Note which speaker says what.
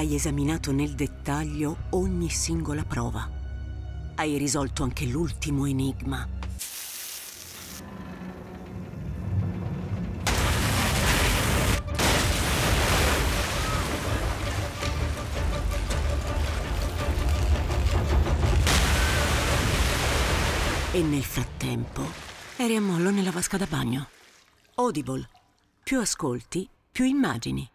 Speaker 1: Hai esaminato nel dettaglio ogni singola prova. Hai risolto anche l'ultimo enigma. E nel frattempo eri a mollo nella vasca da bagno. Audible. Più ascolti, più immagini.